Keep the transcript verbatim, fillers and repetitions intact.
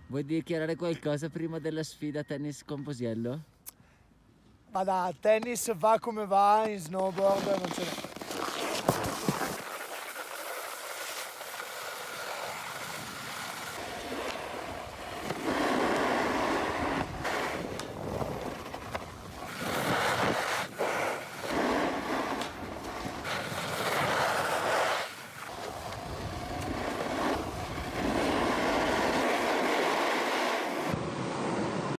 Vuoi dichiarare qualcosa prima della sfida a tennis con Posiello? Ma da tennis va come va, in snowboard non ce n'è.